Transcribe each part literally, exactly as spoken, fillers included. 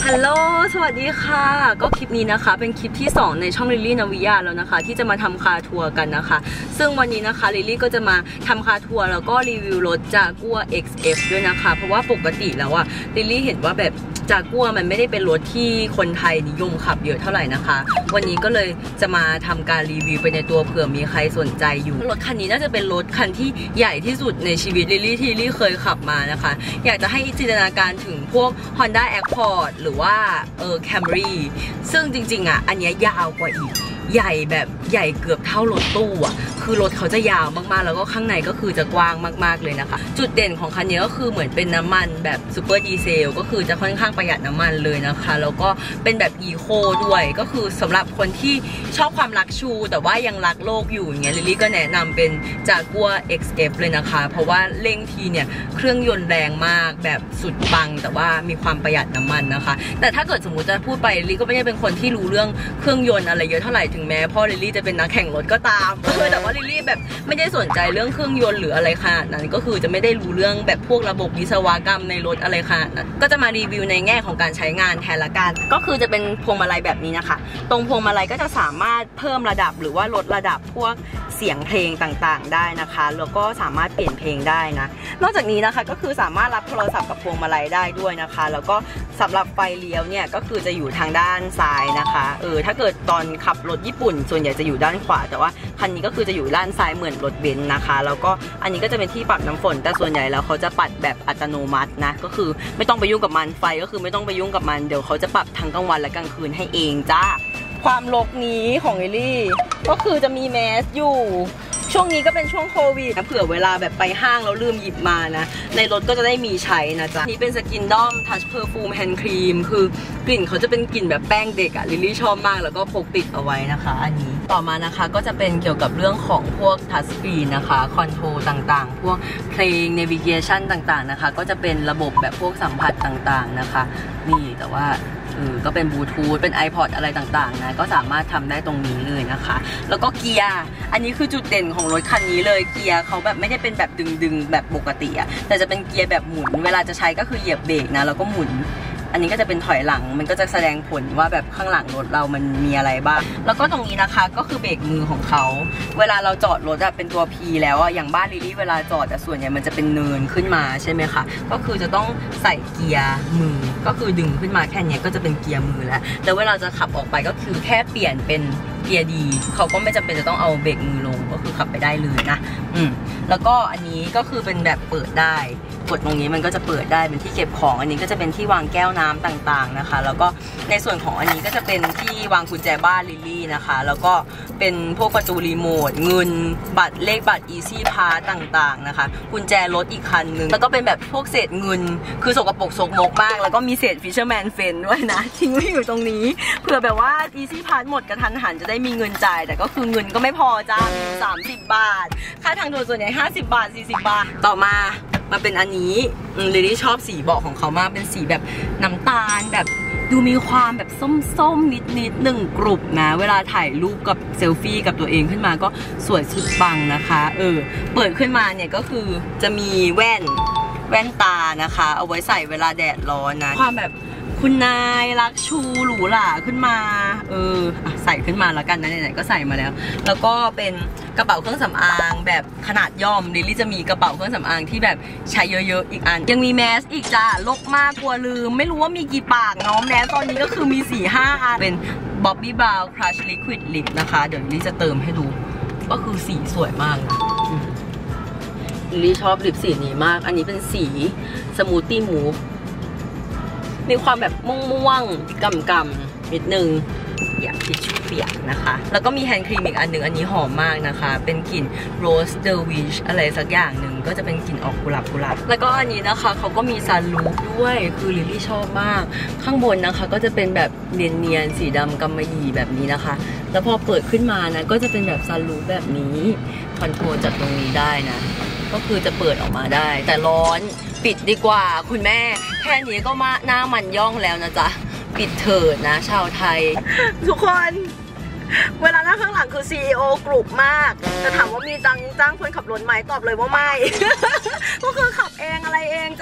ฮัลโหลสวัสดีค่ะก็คลิปนี้นะคะเป็นคลิปที่สองในช่องลิลลี่นาวิยาแล้วนะคะที่จะมาทำคาทัวร์กันนะคะซึ่งวันนี้นะคะลิลลี่ก็จะมาทำคาทัวร์แล้วก็รีวิวรถจากัว เอ็กซ์ เอฟ ด้วยนะคะเพราะว่าปกติแล้วอะลิลลี่เห็นว่าแบบจากัวมันไม่ได้เป็นรถที่คนไทยนิยมขับเยอะเท่าไหร่นะคะวันนี้ก็เลยจะมาทำการรีวิวไปในตัวเผื่อมีใครสนใจอยู่รถคันนี้น่าจะเป็นรถคันที่ใหญ่ที่สุดในชีวิตลิลลี่ที่ลิลลี่เคยขับมานะคะอยากจะให้จินตนาการถึงพวก Honda Accord หรือว่าเออ Camry ซึ่งจริงๆอ่ะอันนี้ยาวกว่าอีกใหญ่แบบใหญ่เกือบเท่ารถตู้อ่ะคือรถเขาจะยาวมากๆแล้วก็ข้างในก็คือจะกว้างมากๆเลยนะคะจุดเด่นของคันนี้ก็คือเหมือนเป็นน้ำมันแบบซูเปอร์ดีเซลก็คือจะค่อนข้างประหยัดน้ำมันเลยนะคะแล้วก็เป็นแบบอีโคด้วยก็คือสำหรับคนที่ชอบความรักชูแต่ว่ายังรักโลกอยู่อย่างเงี้ยลิลลี่ก็แนะนำเป็นจากัว เอ็กซ์ เอฟ เลยนะคะเพราะว่าเร่งทีเนี่ยเครื่องยนต์แรงมากแบบสุดปังแต่ว่ามีความประหยัดน้ำมันนะคะแต่ถ้าเกิดสมมติจะพูดไปลิลลี่ก็ไม่ได้เป็นคนที่รู้เรื่องเครื่องยนต์อะไรเยอะเท่าไหร่ถึงแม้พ่อลิลลี่จะเป็นนักแข่งรถก็ตามแต่ว่าลิลลี่แบบไม่ได้สนใจเรื่องเครื่องยนต์หรืออะไรขนาดนั้นก็คือจะไม่ได้รู้เรื่องแบบพวกระบบวิศวกรรมในรถอะไรขนาดนั้นก็จะมารีวิวในแง่ของการใช้งานแทนละกันก็คือจะเป็นพวงมาลัยแบบนี้นะคะตรงพวงมาลัยก็จะสามารถเพิ่มระดับหรือว่าลดระดับพวกเสียงเพลงต่างๆได้นะคะแล้วก็สามารถเปลี่ยนเพลงได้นะนอกจากนี้นะคะก็คือสามารถรับโทรศัพท์กับพวงมาลัยได้ด้วยนะคะแล้วก็สำหรับไฟเลี้ยวเนี่ยก็คือจะอยู่ทางด้านซ้ายนะคะเออถ้าเกิดตอนขับรถญี่ปุ่นส่วนใหญ่จะอยู่ด้านขวาแต่ว่าคันนี้ก็คือจะอยู่ด้านซ้ายเหมือนรถเบนซ์นะคะแล้วก็อันนี้ก็จะเป็นที่ปรับน้ำฝนแต่ส่วนใหญ่แล้วเขาจะปัดแบบอัตโนมัตินะก็คือไม่ต้องไปยุ่งกับมันไฟก็คือไม่ต้องไปยุ่งกับมันเดี๋ยวเขาจะปรับทั้งกลางวันและกลางคืนให้เองจ้าความรกนี้ของลิลลี่ก็คือจะมีแมสอยู่ช่วงนี้ก็เป็นช่วงโควิดนะเผื่อเวลาแบบไปห้างแล้วลืมหยิบมานะในรถก็จะได้มีใช้นะจ๊ะนี่เป็นสกินดอมทัชเพอร์ฟูมแฮนด์ครีมคือกลิ่นเขาจะเป็นกลิ่นแบบแป้งเด็กอะลิลลี่ชอบมากแล้วก็พกติดเอาไว้นะคะอันนี้ต่อมานะคะก็จะเป็นเกี่ยวกับเรื่องของพวกทัชสกรีนนะคะคอนโทรลต่างๆพวกเพลงเนวิเกชันต่างๆนะคะก็จะเป็นระบบแบบพวกสัมผัสต่างๆนะคะนี่แต่ว่าเออก็เป็นบลูทูธเป็น iPod อะไรต่างๆนะก็สามารถทำได้ตรงนี้เลยนะคะแล้วก็เกียร์อันนี้คือจุดเด่นของรถคันนี้เลยเกียร์เขาแบบไม่ได้เป็นแบบดึงๆแบบปกติอะแต่จะเป็นเกียร์แบบหมุนเวลาจะใช้ก็คือเหยียบเบรกนะแล้วก็หมุนอันนี้ก็จะเป็นถอยหลังมันก็จะแสดงผลว่าแบบข้างหลังรถเรามันมีอะไรบ้างแล้วก็ตรงนี้นะคะก็คือเบรกมือของเขาเวลาเราจอดรถอะเป็นตัว P แล้วอะอย่างบ้านลิลลี่เวลาจอดอะส่วนใหญ่มันจะเป็นเนินขึ้นมาใช่ไหมคะก็คือจะต้องใส่เกียร์มือก็คือดึงขึ้นมาแค่นี้ก็จะเป็นเกียร์มือแล้วแล้วเวลาจะขับออกไปก็คือแค่เปลี่ยนเป็นเกียร์ดีเขาก็ไม่จำเป็นจะต้องเอาเบรกมือลงก็คือขับไปได้เลยนะอืมแล้วก็อันนี้ก็คือเป็นแบบเปิดได้กดตรงนี้มันก็จะเปิดได้เป็นที่เก็บของอันนี้ก็จะเป็นที่วางแก้วน้ำต่างๆนะคะแล้วก็ในส่วนของอันนี้ก็จะเป็นที่วางกุญแจบ้านลิลลี่นะคะแล้วก็เป็นพวกประตูรีโมทเงินบัตรเลขบัตร Easy Pass ต่างๆนะคะกุญแจรถอีกคันนึงแล้วก็เป็นแบบพวกเศษเงินคือสกปรกซกมกมากแล้วก็มีเศษ Fisherman Friend ด้วยนะทิ้งไว้อยู่ตรงนี้เผื่อแบบว่า Easy Pass หมดกระทันหันจะได้มีเงินจ่ายแต่ก็คือเงินก็ไม่พอจ้าสามสิบบาทค่าทางด่วนส่วนใหญ่ห้าสิบบาทสี่สิบบาทต่อมามาเป็นอันนี้ลิลลี่ชอบสีเบาะของเขามากเป็นสีแบบน้ำตาลแบบดูมีความแบบส้มๆนิดๆหนึ่งกลุ่มนะเวลาถ่ายรูปกับเซลฟี่กับตัวเองขึ้นมาก็สวยสุดปังนะคะเออเปิดขึ้นมาเนี่ยก็คือจะมีแว่นแว่นตานะคะเอาไว้ใส่เวลาแดดร้อนนะความแบบคุณนายรักชูหรูหราขึ้นมาเออใส่ขึ้นมาแล้วกันนะไหนๆก็ใส่มาแล้วแล้วก็เป็นกระเป๋าเครื่องสำอางแบบขนาดย่อมลิลลี่จะมีกระเป๋าเครื่องสำอางที่แบบใช้เยอะๆอีกอันยังมีแมสอีกจ้าลกมากกลัวลืมไม่รู้ว่ามีกี่ปากเนาะแมสตอนนี้ก็คือมีสี่ห้าอันเป็น Bobbi Brown Crush Liquid Lip นะคะเดี๋ยวลิลลี่จะเติมให้ดูก็คือสีสวยมากนะลิลลี่ชอบลิปสีนี้มากอันนี้เป็นสี Smoothie Moveมีความแบบม่วงๆกำๆนิดนึงอยากทิชชู่เปียกนะคะแล้วก็มีแฮนด์ครีมอีกอันหนึ่งอันนี้หอมมากนะคะเป็นกลิ่น Rose Dervish อะไรสักอย่างหนึ่งก็จะเป็นกลิ่นออกกุหลาบกุหลาบแล้วก็อันนี้นะคะเขาก็มีซันรูฟด้วยคือลิลลี่ชอบมากข้างบนนะคะก็จะเป็นแบบเนียนๆสีดำกำมะหยี่แบบนี้นะคะแล้วพอเปิดขึ้นมานะก็จะเป็นแบบซันรูฟแบบนี้คอนโทรลจากตรงนี้ได้นะก็คือจะเปิดออกมาได้แต่ร้อนปิดดีกว่าคุณแม่แค่นี้ก็มาหน้ามันย่องแล้วนะจ๊ะปิดเถิดนะชาวไทยทุกคนเวลานั่งข้างหลังคือ ซี อี โอ กลุ่มมากแต่ถามว่ามีจังจ้างคนขับรถไหมตอบเลยว่าไม่ ก็คือขับเองอะไรเองจ้า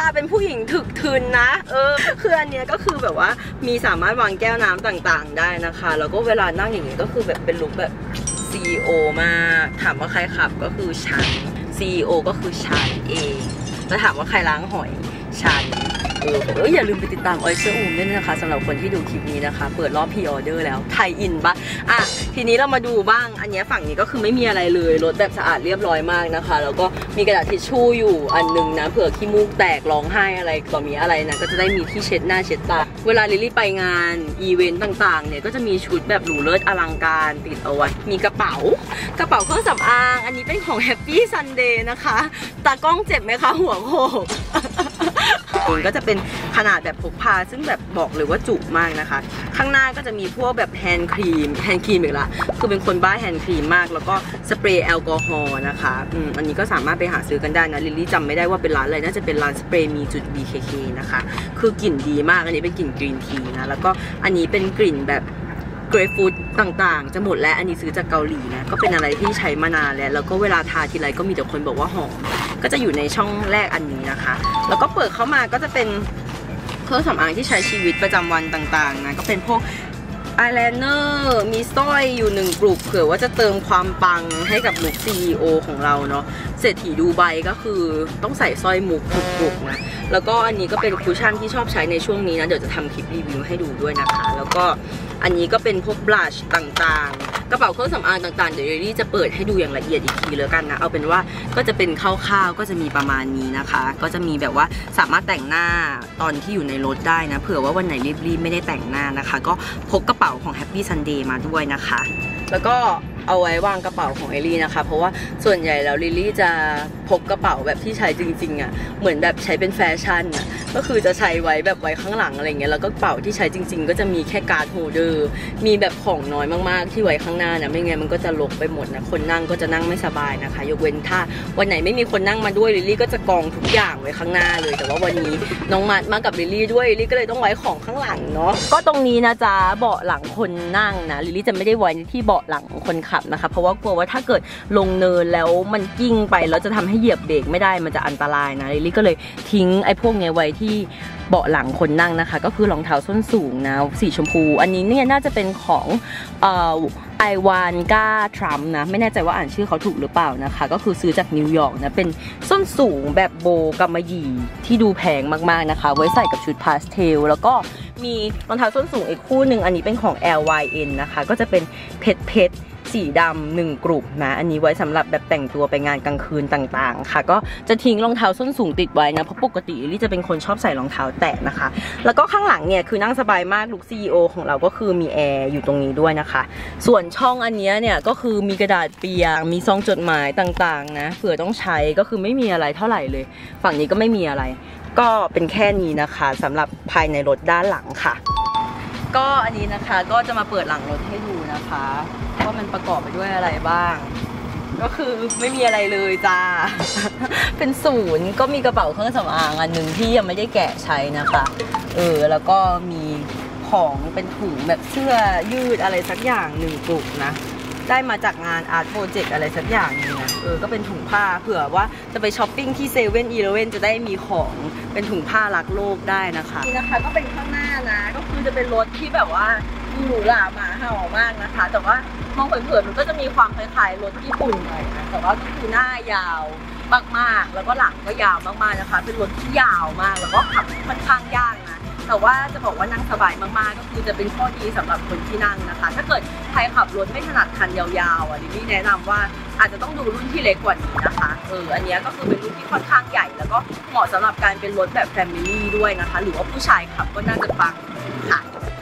าเป็นผู้หญิงถึกทึนนะเออคืออันเนี้ยก็คือแบบว่ามีสามารถวางแก้วน้ำต่างๆได้นะคะแล้วก็เวลานั่งอย่างนี้ก็คือแบบเป็นลุคแบบ ซี อี โอ มากถามว่าใครขับก็คือฉัน ซี อี โอ ก็คือฉันเองแล้วถามว่าใครล้างหอยฉันเออเอออย่าลืมไปติดตามออยเชอร์อูมด้วยนะคะสำหรับคนที่ดูคลิปนี้นะคะเปิดรอบพรีออเดอร์แล้วไทยอินปะอ่ะทีนี้เรามาดูบ้างอันนี้ฝั่งนี้ก็คือไม่มีอะไรเลยรถแบบสะอาดเรียบร้อยมากนะคะแล้วก็มีกระดาษทิชชู่อยู่อันนึงนะเผื่อขี้มูกแตกร้องไห้อะไรก็มีอะไรนะก็จะได้มีที่เช็ดหน้าเช็ดตาเวลาลิลลี่ไปงานอีเวนต์ต่างๆเนี่ยก็จะมีชุดแบบหรูเลิศอลังการติดเอาไว้มีกระเป๋ากระเป๋าเครื่องสำอางอันนี้เป็นของ Happy Sunday นะคะตากล้องเจ็บไหมคะหัวโขกก็จะเป็นขนาดแบบพกพาซึ่งแบบบอกเลยว่าจุมากนะคะข้างหน้าก็จะมีพวกแบบแฮนด์ครีมแฮนด์ครีมอีกละคือเป็นคนบ้าแฮนด์ครีมมากแล้วก็สเปรย์แอลกอฮอล์นะคะอืมอันนี้ก็สามารถไปหาซื้อกันได้นะลิลลี่จำไม่ได้ว่าเป็นร้านอะไรน่าจะเป็นร้านสเปรย์มีจุด บี เค เค นะคะคือกลิ่นดีมากอันนี้เป็นกลิ่นกรีนทีนะแล้วก็อันนี้เป็นกลิ่นแบบเกรฟฟูดต่างๆจะหมดแล้วอันนี้ซื้อจากเกาหลีนะก็เป็นอะไรที่ใช้มานานแล้วแล้วก็เวลาทาทีไรก็มีแต่คนบอกว่าหอมก็จะอยู่ในช่องแรกอันนี้นะคะแล้วก็เปิดเข้ามาก็จะเป็นเครื่องสำอางที่ใช้ชีวิตประจำวันต่างๆนะก็เป็นพวกอายไลเนอร์มีสร้อยอยู่หนึ่งกลุ่มเผื่อว่าจะเติมความปังให้กับลุค ซี อี โอ ของเราเนาะเศรษฐีดูไบก็คือต้องใส่สร้อยมุกทุกกลุ่มนะแล้วก็อันนี้ก็เป็นคุชชั่นที่ชอบใช้ในช่วงนี้นะเดี๋ยวจะทำคลิปรีวิวให้ดูด้วยนะคะแล้วก็อันนี้ก็เป็นพวกบลัชต่างๆกระเป๋าเครื่องสำอางต่างๆเดี๋ยวเรลี่จะเปิดให้ดูอย่างละเอียดอีกทีเลยกันนะเอาเป็นว่าก็จะเป็นคร่าวๆก็จะมีประมาณนี้นะคะก็จะมีแบบว่าสามารถแต่งหน้าตอนที่อยู่ในรถได้นะเผื่อว่าวันไหนรีบๆไม่ได้แต่งหน้านะคะก็พกกระเป๋าของ Happy Sunday มาด้วยนะคะแล้วก็เอาไว้วางกระเป๋าของเอลี่นะคะเพราะว่าส่วนใหญ่แล้วลิลลี่จะพกกระเป๋าแบบที่ใช้จริงๆอ่ะเหมือนแบบใช้เป็นแฟชั่นอ่ะก็คือจะใช้ไว้แบบไว้ข้างหลังอะไรเงี้ยแล้วก็กระเป๋าที่ใช้จริงๆก็จะมีแค่การ์ดโฮลเดอร์มีแบบของน้อยมากๆที่ไว้ข้างหน้านะไม่งั้นมันก็จะรกไปหมดนะคนนั่งก็จะนั่งไม่สบายนะคะยกเว้นถ้าวันไหนไม่มีคนนั่งมาด้วยลิลลี่ก็จะกองทุกอย่างไว้ข้างหน้าเลยแต่ว่าวันนี้น้องมัดมากับลิลลี่ด้วยลิลลี่ก็เลยต้องไว้ของข้างหลังเนาะก็ตรงนี้นะจ๊ะเบาะหลังคนนั่งนะลิลลี่จะไม่ได้ไว้ที่เบาะหลังคนขับนะคะเพราะว่ากลัวว่าถ้าเกิดลงเนินแล้วมันกิ้งไปแล้วจะทำให้เหยียบเบรกไม่ได้มันจะอันตรายนะลิลลี่ก็เลยทิ้งไอ้พวกนี้ไว้ที่เบาะหลังคนนั่งนะคะก็คือรองเท้าส้นสูงนะสีชมพูอันนี้เนี่ยน่าจะเป็นของเอ่อไอวานก้าทรัมป์นะไม่แน่ใจว่าอ่านชื่อเขาถูกหรือเปล่านะคะก็คือซื้อจากนิวยอร์กนะเป็นส้นสูงแบบโบกำมะหยี่ที่ดูแพงมากๆนะคะไว้ใส่กับชุดพาสเทลแล้วก็มีรองเท้าส้นสูงอีกคู่หนึ่งอันนี้เป็นของ แอล วาย เอ็น นะคะก็จะเป็นเพชรเพชรสีดำหนึ่งกลุ่มนะอันนี้ไว้สำหรับแบบแต่งตัวไปงานกลางคืนต่างๆค่ะก็จะทิ้งรองเท้าส้นสูงติดไว้นะเพราะปกติลี่จะเป็นคนชอบใส่รองเท้าแตะนะคะแล้วก็ข้างหลังเนี่ยคือนั่งสบายมากลุค ซี อี โอ ของเราก็คือมีแอร์อยู่ตรงนี้ด้วยนะคะส่วนช่องอันนี้เนี่ยก็คือมีกระดาษเปียกมีซองจดหมายต่างๆนะเผื่อต้องใช้ก็คือไม่มีอะไรเท่าไหร่เลยฝั่งนี้ก็ไม่มีอะไรก็เป็นแค่นี้นะคะสำหรับภายในรถด้านหลังค่ะก็อันนี้นะคะก็จะมาเปิดหลังรถให้ดูนะคะว่ามันประกอบไปด้วยอะไรบ้างก็คือไม่มีอะไรเลยจ้า เป็นศูนย์ก็มีกระเป๋าเครื่องสำอางอันหนึ่งที่ยังไม่ได้แกะใช้นะคะเออแล้วก็มีของเป็นถุงแบบเสื้อยืดอะไรสักอย่างหนึ่งกลุ่มนะได้มาจากงานอาร์ตโปรเจกต์อะไรสักอย่างนึงนะเออก็เป็นถุงผ้าเผื่อว่าจะไปช้อปปิ้งที่เซเว่นอีเลฟเว่นจะได้มีของเป็นถุงผ้ารักโลกได้นะคะนี่นะคะก็เป็นข้างหน้านะก็คือจะเป็นรถที่แบบว่าหรูหราหมาเห่ามากนะคะแต่ว่ามองเผินๆมันก็จะมีความคล้ายๆรถญี่ปุ่นหน่อยนะแต่ว่าก็คือหน้ายาวมากๆแล้วก็หลังก็ยาวมากๆนะคะเป็นรถที่ยาวมากแล้วก็ขับค่อนข้างยากนะแต่ว่าจะบอกว่านั่งสบายมากๆก็คือจะเป็นข้อดีสำหรับคนที่นั่งนะคะถ้าเกิดใครขับรถไม่ถนัดคันยาวๆอ่ะลิลลี่แนะนำว่าอาจจะต้องดูรุ่นที่เล็กกว่านี้นะคะเอออันนี้ก็คือเป็นรุ่นที่ค่อนข้างใหญ่แล้วก็เหมาะสำหรับการเป็นรถแบบแฟมิลี่ด้วยนะคะหรือว่าผู้ชายขับก็น่าจะฟังค่ะ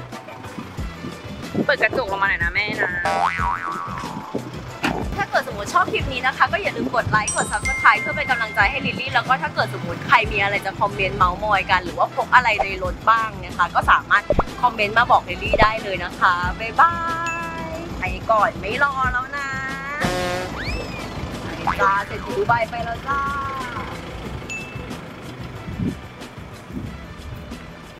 เปิดกระจกลงมาหน่อยนะแม่นะถ้าเกิดสมมติชอบคลิปนี้นะคะก็อย่าลืมกดไลค์กด ซับสไครบ์ เพื่อเป็นกำลังใจให้ลิลลี่แล้วก็ถ้าเกิดสมมติใครมีอะไรจะคอมเมนต์เมาส์มอยกันหรือว่าพกอะไรในรถบ้างนะคะก็สามารถคอมเมนต์มาบอกลิลลี่ได้เลยนะคะบ๊ายบายไปก่อนไม่รอแล้วนะไปจ้าเสร็จดูใบไปแล้วจ้า